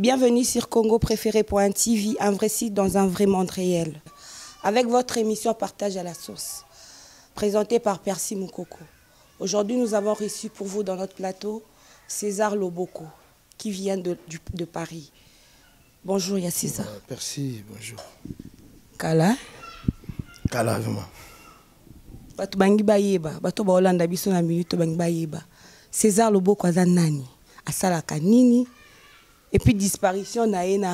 Bienvenue sur CongoPréféré.tv, un vrai site dans un vrai monde réel. Avec votre émission Partage à la source, présentée par Percy Moukoko. Aujourd'hui, nous avons reçu pour vous dans notre plateau César Loboko, qui vient de Paris. Bonjour, ya César. Percy, bonjour. Kala. Kala, vraiment. Batu bangi bayeba, batu ba Hollanda biso na minute bangi bayeba. César Loboko aza nani? Asalaka nini? Et puis disparition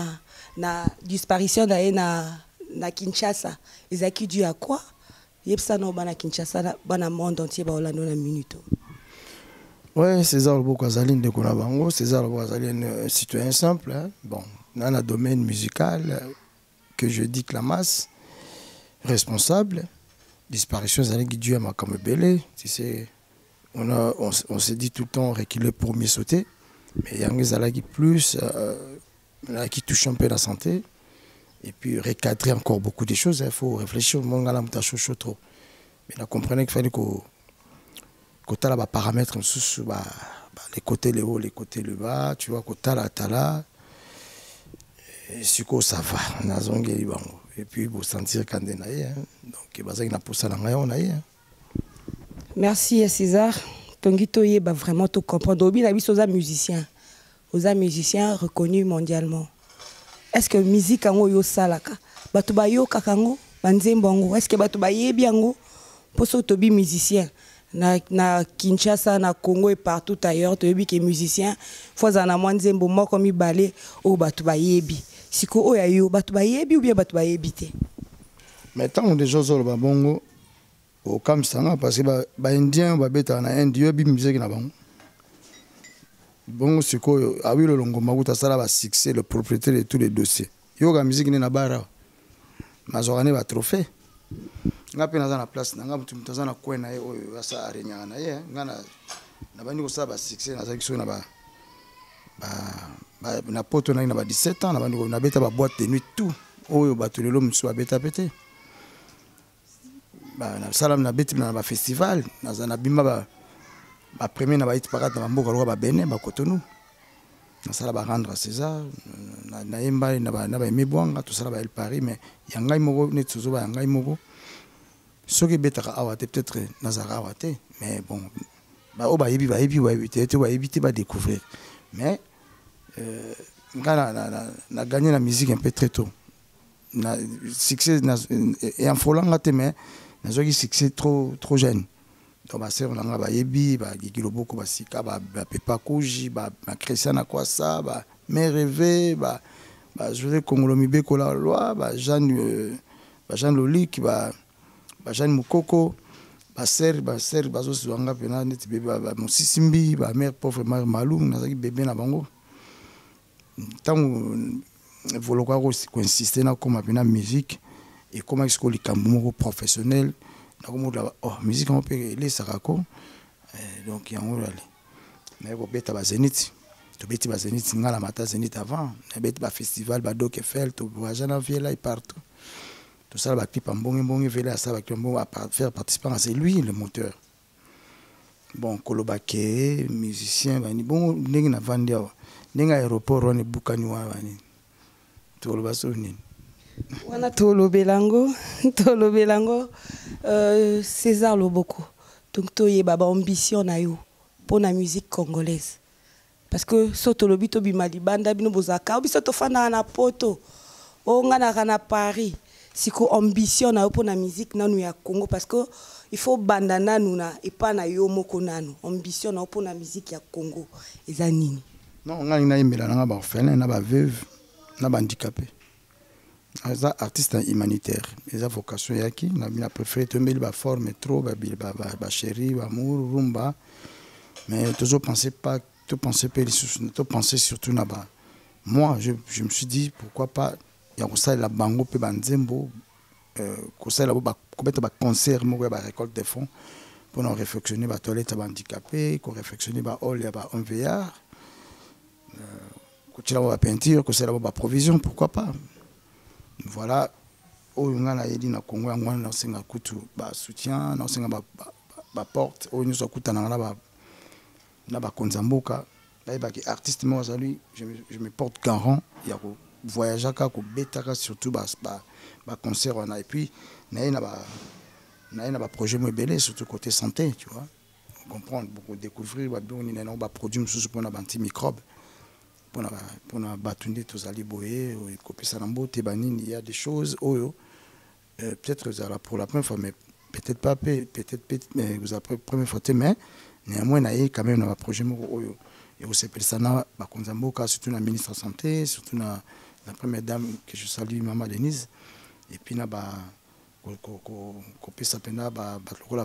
na Kinshasa. Ezaki dû à quoi? Yepsa no bana Kinshasa bana monde entier ba Hollanda na minute. Ouais, César Loboko azali ndeko na bango. César Loboko azali un citoyen simple, hein? Bon, dans le domaine musical que je dis que la masse responsable. Disparition azali dû à Makambo Belé. Tu sais, on s'est dit tout le temps reculer pour mieux sauter. Mais il y a un qui plus, qui touche un peu la santé. Et puis recadrer encore beaucoup de choses. Il faut réfléchir. Mon gars, là, chaud trop. Mais là, comprenez qu'il fallait qu'on ait les paramètres, les côtés les hauts, les côtés le bas. Tu vois, qu'on ait là. Et si ça va, et puis pour sentir quand on a donc merci César. Tongito yeba vraiment tout comprendre. Obi na biso aux musiciens reconnus mondialement. Est-ce que musique ango yo salaka? Batu ba yo kakango banzembo. Est-ce que batu ba yebi ango poso tobi musicien na Kinshasa na Congo et partout ailleurs tobi que musicien fois na mwanzembo moko mi balé o batu ba yebi. Siko oya yo batu ba yebi ou bien batu ba yebi te. Mais tant des choses au Bongo au Kamsanga parce que ba indien ba beta na Inde yo bi musique na bango. Bongo siko awi le longo maguta sala ba succès le propriétaire de tous les dossiers. Yo ga musique ni na bara. Mazorane ba trophée. Ngapi na za na place na ngapi mutaza na kwena ye oyo asa arenya na ye ngana na bandi ko sala ba succès na za kiso na ba na poto na 17 ans na bandi ko na beta ba boîte de nuit tout oyo batulelo musu ba beta pété. Na salam na beti na ba festival na za na bimba ba premier na ba hit parade na mboka loka ba Benin ba Cotonou na sala ba rendre à César na yemba na ba emebwanga to sala ba El Paris mais yangai moko ne tsuzo ba yangai moko soki betaka awate peut-être nazara awate mais bon ba o ba yebi te ba découvrir mais na gagné la musique un peu très tôt na succès et en folanga te mais na zoki succès trop jeune donc ba sœur nanga ba yebi ba Gigi Loboko ba sika ba Pepa Koji ba Christiana Kwasa ba mais rêvé ba José Kongolo Mibeko la loi ba Jean Lolik ba Jean Moukoko ba sœur bazo suanga pena net bébé ba Mosisimbi ba mère pauvre mère Malou na zaki bébé na bango tant voloko ko insister na comme pena musique et comment est-ce que les cambo professionnel na comme musique on peut les sarako donc il y a on aller mais ko beta ba Zénith to beti ba Zénith ngala mata Zénith avant na beti ba festival ba Doc Eiffel to Jana Viela et partout tout ça ba clip en bon Viela ça ba faire participer c'est lui le moteur bon Kolobake musicien ba ni bon ndenge na vandia ndenge aéroport on bukani wa bani to lo basoni wana tolo belango César Loboko donc to ye baba ambition na yo pour la musique congolaise parce que soto lobito bimali banda bino bozaka biso to fana na poto o ngana na Paris siko ambition na yo pour la musique nanu ya Congo parce que il faut banda nanu na et pas na yo moko nanu ambition na pour la musique ya Congo eza nini non ngani na yemela na ba orphelin na ba veuve na ba handicapé. Les artistes humanitaires, les vocations yaki, na préféré tomber la forme trop, ba chéri, ba amour, rumba, mais toujours pensez pas, tout pensez surtout na ba. Moi, je me suis dit pourquoi pas, il y a ça la bango pe banzembo, que ça la ba concert, moi ba récolte des fonds pour nous réflexionner ba toilette ba handicapé, qu'on réflexionner ba hall ya ba MVR, que tu la ba peinture, que ça la ba provision, pourquoi pas. Voilà, au ngana yedi na Congo ngwana na senga kutu ba soutien na senga ba porte au nous akuta na ba konzamboka artiste moi je me porte garant il y a voyager ka ko betaka surtout concert on a et puis na ba projet moi belé surtout côté santé tu vois comprendre beaucoup découvrir ba on ina ba produit sous pour na antimicrobe pour na batunde tous ali boyer et copier ça na mbote banini il y a des choses peut-être pour la première fois mais peut-être pas peut-être mais vous après première fois mais néanmoins na quand même na projet moi et vous savez ça na ba konzamboka surtout la ministre de la santé surtout la première dame que je salue maman Denise et puis na ba copier ça pena ba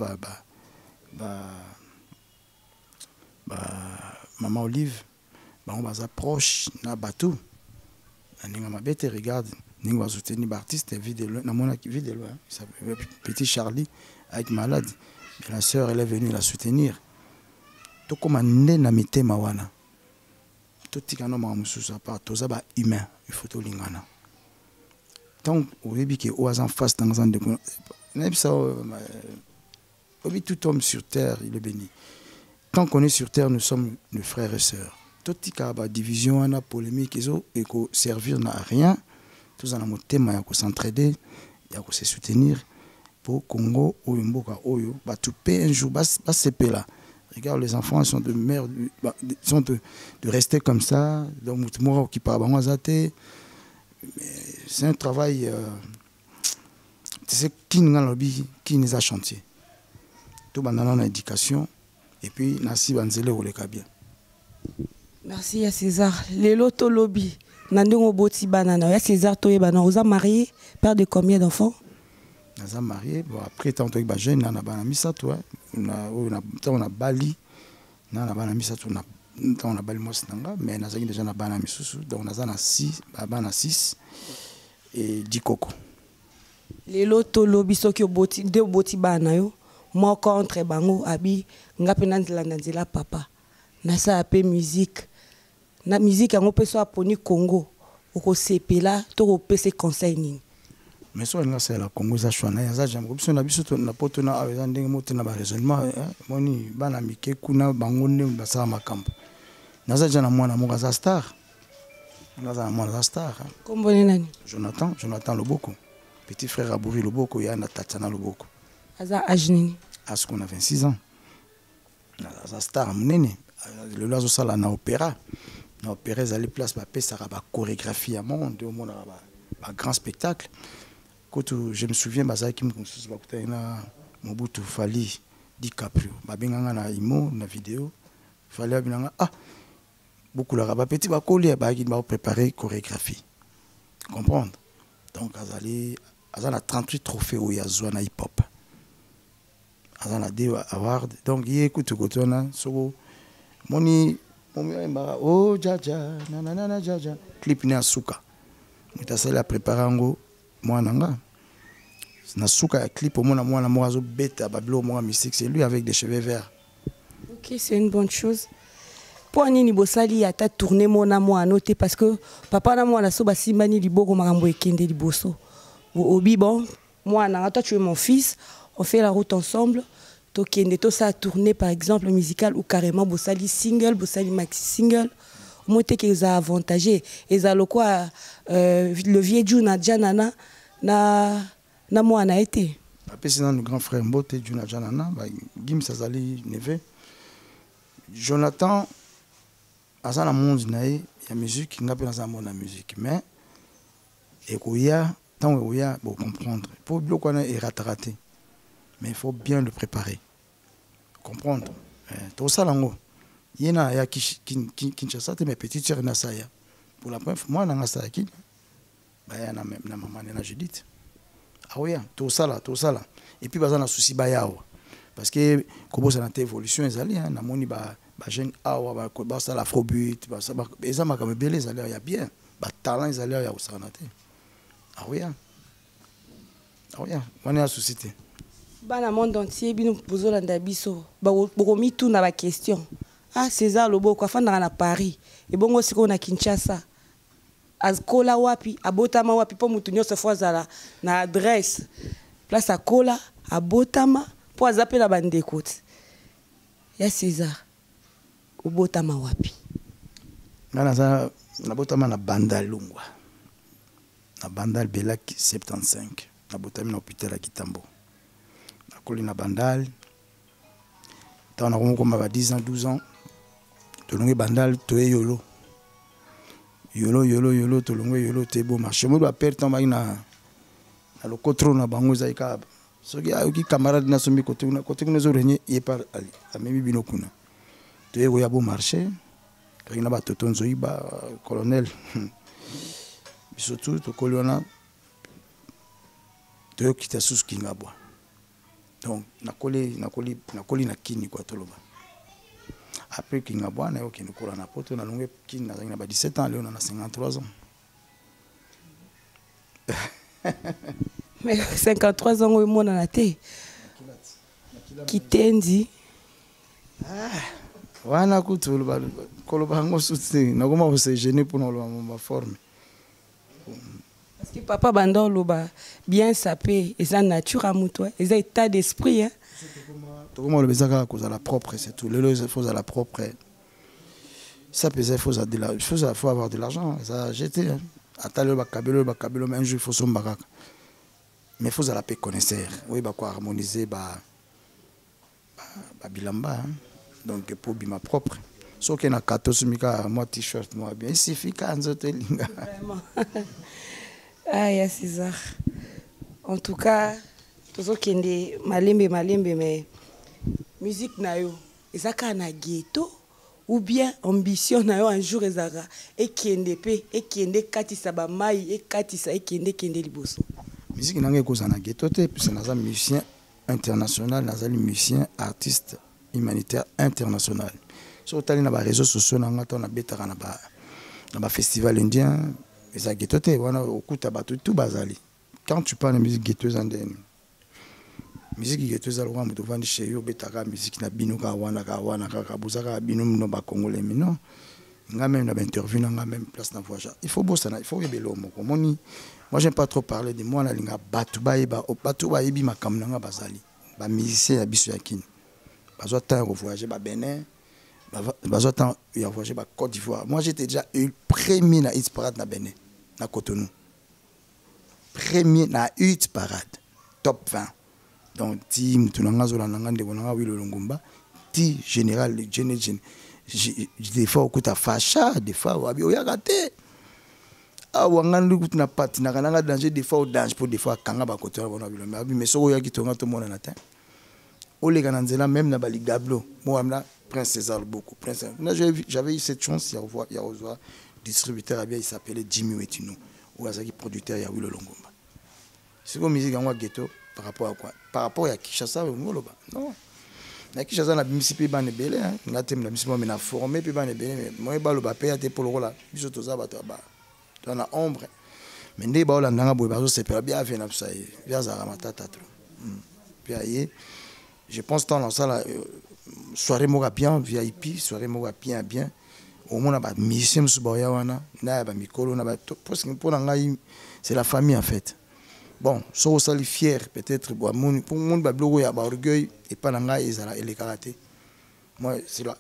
maman Olive on va approche na bateau ninga mabete regarde ninga va soutenir l'artiste vidéo na mona vidéo ça petit Charlie avec malade mais la sœur elle est venue la soutenir to comme nde na mitema wana to tikana ma mususa pa toza ba humain il faut to lingana tant oyebi ke o en face dans un de même ça obi tout homme sur terre il est béni tant qu'on est sur terre nous sommes nos frères et sœurs tout tika ba division wana polémique et ko servir na rien tous en motema ya ko s'entraider ya ko se soutenir pour Congo ou mboka oyo ba tuper un jour ba sepe là. Regarde, les enfants sont de merde, sont de rester comme ça. Donc, moi qui parle, c'est un travail. Tu sais qui nous a chanté. Tout le monde a une éducation et puis Nassi Banzele ou les Kabia. Merci à César. Les loto lobby. Nandongo boti banana. Ya César toye banana. Vous êtes marié, père de combien d'enfants? Nous sommes mariés. Bon, après, tant que je suis jeune, on a Bali, on a Bali, on a Bali, mais on a déjà na Bali, donc on a 6 et 10 coco. Les loto lobby soki oboti de boti bana yo, moi contre bango abi ngape nanzela papa. Na sa appé musique. Na musique yango pe so aponi Congo. Oko sepela to ko pese conseil nini. Mais soit c'est la Congo za chwana ya za jambo biso na biso na poto na aweza ndenge moto na ba raisonnement moni bana mike kuna bango ne basala makambo naza jana mwana mo za star naza mwana za star kombone nani Jonathan Loboko petit frère Abouri Loboko ya na Tatana Loboko aza ajnini asko na 26 ans naza star munene le lozo sala na opéra zali place ba pesa ba chorégraphie à monde au monde ba grand spectacle. Quand je me souviens bazaki mkonsusu bakuta na Mobutu Fali DiCaprio babenganga na imo na vidéo Fali abinanga beaucoup la ba petit ba coller ba ki ba préparer chorégraphie comprendre donc azala 38 trophées au yazwa na hip hop azala de award donc il écoute kotona so moni oh jaja na jaja clip ni asuka mutasala préparer ngo Mwananga na souka ya clip au mona mwana moazo beta bablo moi mystique c'est lui avec des cheveux verts. OK, c'est une bonne chose. Pour nini bosali ata tourner mona moi noter parce que papa na moi la so basimbani liboko makambo ekende liboso. Obi bon, moi na toi tu es mon fils, on fait la route ensemble. To kende to ça tourner par exemple musical ou carrément bosali single, bosali maxi single. Moi te qu'ils a avantagé et ça le quoi le vieux Juna Janana na moi na été après c'est notre grand frère Mbote Juna Janana ba Gim Sazali neve Jonathan azana monde nae ya musique ngape na monde na musique mais ekoya tant oya bon comprendre pour bloquer na et rater mais il faut bien le préparer comprendre tout ça lango yena ya Kinshasa te mes petites sœurs na saya pour la première fois moi na ngasa ki ba ya na maman na Judith oui tout ça là et puis bazana souci ba yawa parce que comme ça na évolution ezali na moni ba jeune awa ba ça l'afrobeat ba ça ezama comme belé ezali ya bien ba talent ezali ya usana te oui on est à société bana monde entier bino bozolanda biso ba bokomi tout na ba question César Loboko afanda na Paris et bongo siko na Kinshasa azkola wapi abotama wapi po mutu nyonso fois zala na adresse place akola abotama po azape na bandeko ya César obotama wapi Nga nabotama na Bandal Lungwa. Na Bandal Belak 75. Nabotami na hôpital ya Kitambo. Nakoli na Bandal. Tant na komoma ba 10 ans, 12 ans. Tolongwe Bandal toye yolo. Yolo tolongwe yolo tebo marché. Mo ba perdre temps na le contrôle na bango zaika. Soki ayoki camarade na sombi côté kuna zo renye yepa ali. Amemi bino kuna. Toye ko ya bo marché. Quand il a battu ton zoïba, colonel, surtout, tu colonel, tu as quitté sous Kingabwa. Donc, na koli na kini quoi tout le monde. Après Kingabwa, na yoki nous courons na poto, na longue kini na 17 ans, Léon a 53 ans. Mais 53 ans, oui, mon anaté. Qui t'endi? Wana kutulu ba koloba ngo suti na koma ko se gêner pour ma forme. Parce que papa bando loba bien sapé et ça nature à mouto et ça état d'esprit hein. To koma le bezaka ko za la propre c'est tout. Le faut à la propre. Ça pèse faut avoir de l'argent, ça jeter. Atale ba kabelo mais un jour il faut son bagaka. Mais faut à la paix connaisseur. Oui ba quoi harmoniser ba bilamba hein. Donc pour ma propre. Sauf qu'il y a 14 mika moi t-shirt moi bien. Il suffit qu'un autre linga. Vraiment. Ah ya César. En tout cas, tout ce qui est malembe mais musique na yo, ezaka na ghetto ou bien ambition na yo un jour ezaka et kende pe et kende katisa ba mai et katisa et kende liboso. Musique na ngeko za na ghetto te puis naza musicien international, naza musicien artiste humanitaire international. Sur les réseaux sociaux, on a festival indien, les agétotés, on a tout bazali. Quand tu parles de musique ghettoise indienne, musique ghettoise, on a vendre chez eux, betaka musique na bino kawana kabuzaka bino no ba congolais mino. Nga même na interview nga même place na voyage. Il faut bosser, il faut rebelo moko. Moi j'aime pas trop parler de moi na linga batuba yebi makamna nga bazali. Ba musicien ya biso ya kini. Bazo temps voyager ba Bénin, bazo temps voyager ba Côte d'Ivoire. Moi j'étais déjà eu premier na hit parade na Bénin, na Cotonou. Premier na hit parade, top 20. Donc ti mutunanga zo la ngande bonanga wi longomba, ti général des fois okuta facha, des fois wabi oyagate. Ah wangandu kutuna pati na kananga danger des fois au danger pour des fois kanga ba côté bona bilomba mais so oyaki tonga to mona na ta. Ole kananzela même na bali gablo moi amna Prince César beaucoup Prince j'avais eu cette chance il y a distributeur à bien il s'appelait Jimmy Wetino ou azaki producteur ya Wilo Longomba. C'est comme musique en ghetto par rapport à quoi? Par rapport à Kinshasa ou Ngoloba. Non. Na Kinshasa na bimisipe ba nebele hein, ngatem na bimisipe mais na formé pe ba nebele mais moi ba lo ba pe ate pour le rôle biso toza ba dans la ombre. Mais ndé ba olandanga boy bazo sepela bien fait na ça bien za matata trop. Puis aye je pense dans ça soirée moga bien VIP soirée moga bien au moins ba musicien suboya wana na ba mikolo na ba parce que pour ngai c'est la famille en fait. Bon, so sali fier peut-être pour monde ba blogo ya ba orgueil et pas ngai ezala et les karaté. Moi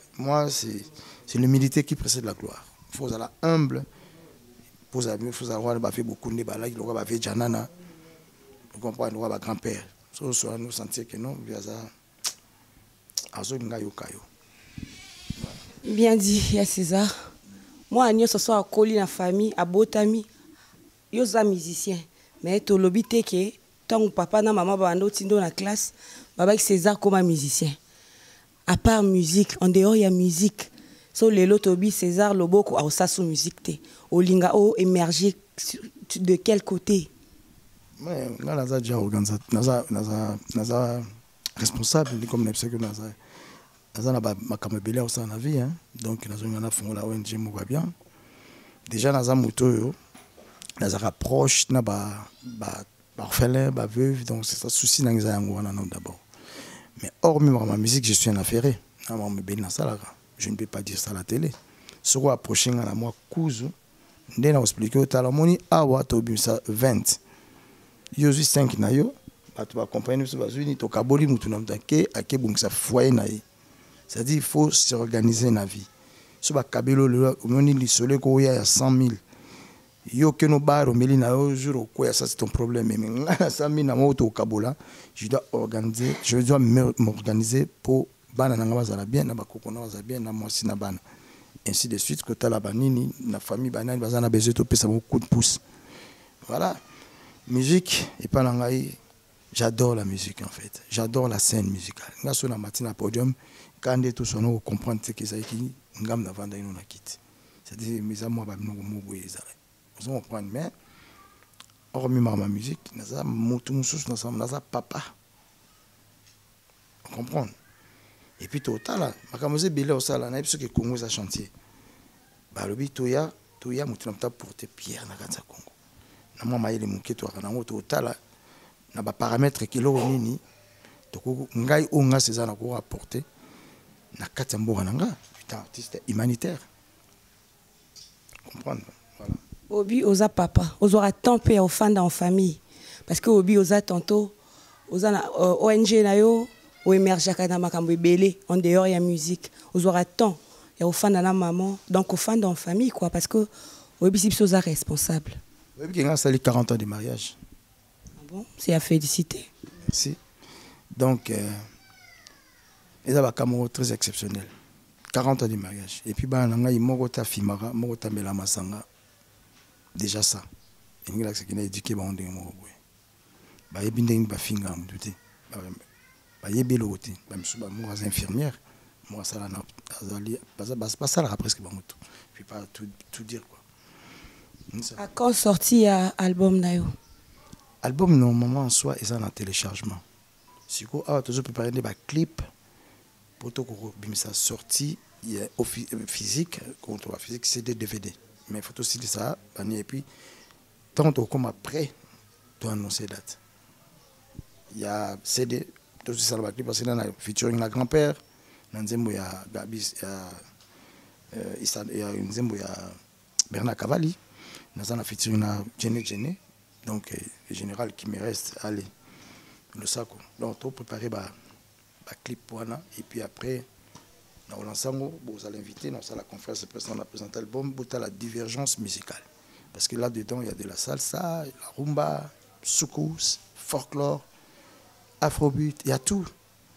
c'est l'humilité qui précède la gloire. Faut être humble. Faut avoir ba fait beaucoup de balai, le ba fait janana. Vous comprenez le ba grand-père. So nous sentir que non via ça azo ngayo kayo. Bien dit ya César. Moi agno ce soir coli na famille abotami. Yo za musicien. Mais to lobité que tant papa na maman bando tindo na classe, baba César comme musicien. À part musique, en dehors il y a musique. So lelo tobi César loboko a sa sous musique te. Olinga o émerger de quel côté? Mais là naza déjà organisateur, naza responsable comme n'importe que naza na makambo belé au sein na vie hein. Donc nazo ngana fongo la ONG mo va bien. Déjà naza moto yo. Naza rapproche na ba orphelin, ba veuve donc c'est ça souci na ngiza wana non d'abord. Mais hormis ma musique, je suis un affairé. Je ne peux pas dire ça à la télé. Ce qu'on approche à moi, Kouzu, je vais expliquer au Talamoni, Awa, Tobi, ça 20. Je suis 5 nayo, tu vas comprendre, tu vas venir, tu vas venir, tu vas venir, tu vas venir, c'est-à-dire qu'il faut s'organiser dans la vie. so bakabelo lelo omoni lisolo ekoya ya 100 000 yo ke no bar omeli na yo jour okoya, ça c'est ton problème. Mais nga na 100 000 na moto okabola, je dois m'organiser pour bana nanga bazala bien na bakoko na bazala bien na mwasi na bana, ainsi de suite. Kota la banini na famille banani bazana besoin to pesa beaucoup de pouce. Voilà, musique et pas ngai. J'adore la musique en fait. J'adore la scène musicale. Nga so na matina podium quand tout son on comprendre ce que ça qui ngam na vanda ino na kit. C'est-à-dire mes amours ba mnogo mobo ezala. Vous comprenez, mais hormis ma musique, naza mutu mususu naza papa. Vous comprenez? Et puis total makamose belé au sala na biso ke Congo za chantier. Ba lobi toya mutu na porter pierre na kanza Congo. Na mwa mayele muketo kana ngo total na ba paramètres ki lo nini toko ngai onga sezana ko apporter na kati mboka nanga putain artiste humanitaire. Comprendre, voilà. Obi oza papa ozora temps pe au fanda en famille parce que obi oza tantôt oza na ONG na yo o émerger kana makambo ebele en dehors ya musique ozora temps ya au fanda na maman donc au fanda en famille quoi parce que obi si oza responsable. Obi ki nga sali 40 ans de mariage. Bon, c'est à féliciter. Merci. Donc, ils ont un Cameroun très exceptionnel. 40 ans de mariage. Et puis, bah, il y Fimara, Mogota Mela Masanga. Déjà ça. Il y a qui n'a éduqué, bah, on dit, bah, il y a bien des finga, on dit, bah, il y a bien l'autre, bah, moi, je infirmière, moi, ça, pas ça, là, presque, bah, puis pas tout dire, quoi. À quand sorti l'album Nayo? Album normalement en soi est en téléchargement. Si vous avez toujours préparé des clips pour que ça sorti physique contre la physique c'est des DVD. Mais il faut aussi dire ça et puis tantôt comme après tu annoncer date. Il y a CD tout ça le clip parce que là featuring la grand-père Nanzembo ya Gabi il y a une Nzembo ya Bernard Cavalli dans un featuring na Jenny. Donc, le général qui me reste, allez, le sac. Donc, on préparer le clip pour Anna. Et puis après, vous allez inviter, dans la conférence de presse, on a présenté l'album, pour la divergence musicale. Parce que là-dedans, il y a de la salsa, la rumba, soukous, folklore, afrobeat, il y a tout.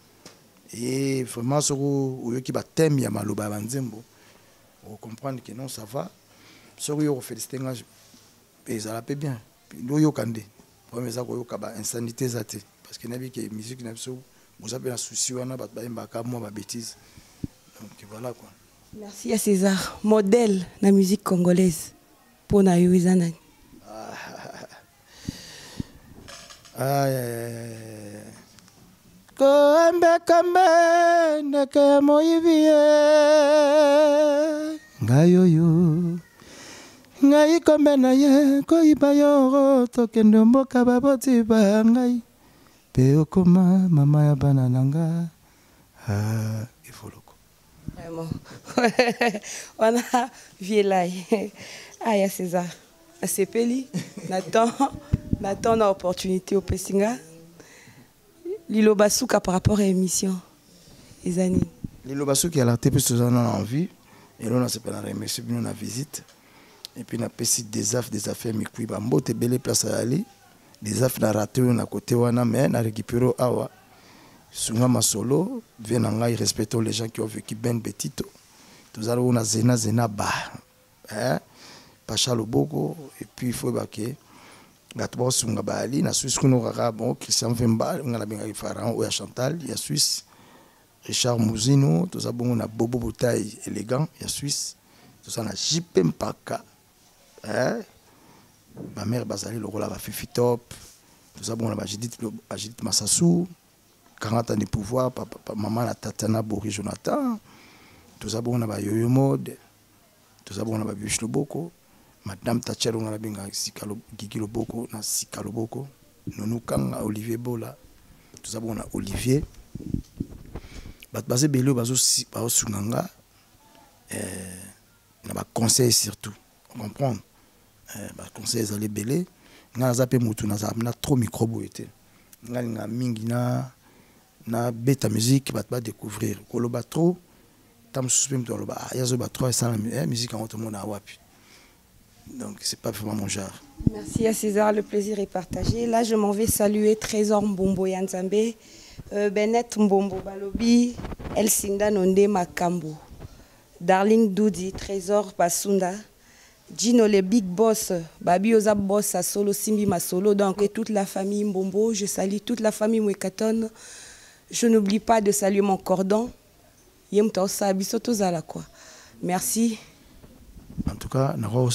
Et vraiment, ce qui va thème, il y a Maloba Banzembo. Vous comprenez que non, ça va. Ce qui va féliciter, et ça la paie bien. Loyo kande premier ça koyo kaba insanité zate parce que nabi que musique na biso vous avez la souci wana ba mbaka moi ba bêtise donc voilà quoi. Merci à César, modèle la musique congolaise pour na yo izana. Kambe ndeke moyivie ngayoyo ngai kombe na ye koyiba yo tokende mboka baboti ba ngai pe okoma mama ya bana nanga ifoloko vraiment on a vielai aya César asepeli Nathan na opportunité au Pessinga Lilo Basuka par rapport à l'émission Ezani Lilo Basuka a été plus envie et là on a s'appelle remercier nous na visite. Et puis, on a passé des affaires, mais puis, on a belle place à aller. Des affaires raté, on a côté, on a récupéré awa. Souvent, ma solo, vient en aïe, respectons les gens qui ont vécu ben petito. Tous allons, on a zena, bah. Pacha Loboko, et puis, il faut que. Gatbo Sunga Bali, na Suisse, qu'on aura, bon, Christian Vemba, on a bien Faran, ou à Chantal, il y a Suisse. Richard Mouzino, tous allons, on a Bobo Boutaille élégant, il y a Suisse. Tous allons, on a JP Mpaka. Ma mère Bazali le rôle à Fifi Top, tout ça bon, Judith Massassou, 40 ans de pouvoir, papa, maman la Tatana Bori Jonathan, tout ça bon, on a Yoyo Mode, tout ça bon, on a Biche Loboko, Madame Tachero, on a bien Gigi Loboko, na Sika Loboko, Nonou Kanga, Olivier Bola, tout ça bon, on a Olivier, Basé Bello, Bazo Sunanga, on a conseil surtout, on comprend. Conseil aller belé nga zape mutu na trop microbo était nga mingi na beta musique ba découvrir koloba trop tam suspect to ba yazo ba 3 ça la musique en tout monde a wapi. Donc c'est pas vraiment mon genre. Merci à César, le plaisir est partagé. Là je m'en vais saluer Trésor Mbombo Yanzambe, Bennett Mbombo Balobi, Elsinda Nonde Makambo, Darling Doudi, Trésor Basunda, Gino le Big Boss, Babi Oza Boss à Solo, Simbi Masolo, donc et toute la famille Mbombo, je salue toute la famille Mwekaton. Je n'oublie pas de saluer mon cordon. Merci. En tout cas,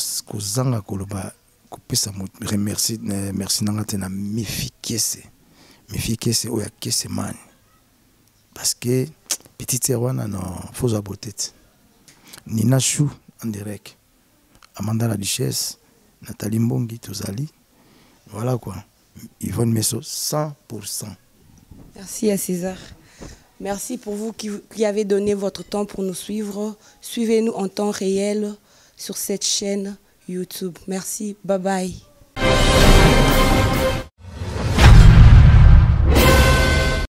merci na mifikese oya kese man parce que petite wana no faut aboter Nina Chou en direct, Amanda la Duchesse, Nathalie Mbongi Tozali, voilà quoi, Yvonne Messo 100%. Merci à César. Merci pour vous qui avez donné votre temps pour nous suivre. Suivez-nous en temps réel sur cette chaîne YouTube. Merci. Bye bye.